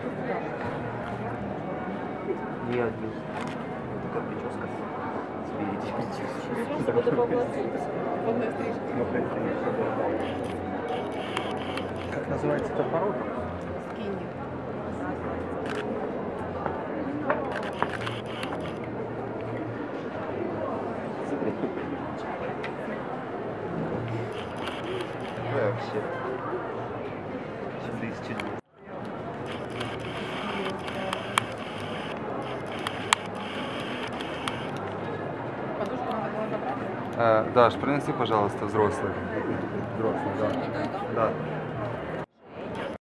Нет, нет. Такая прическа. Спереди. Сейчас буду поплатить. Водная стрижка. Как называется эта порода? Скинни. Вообще. Сюда из чего? Подушку надо было забрать? Даш, принеси, пожалуйста, взрослый. Взрослый, да. Да.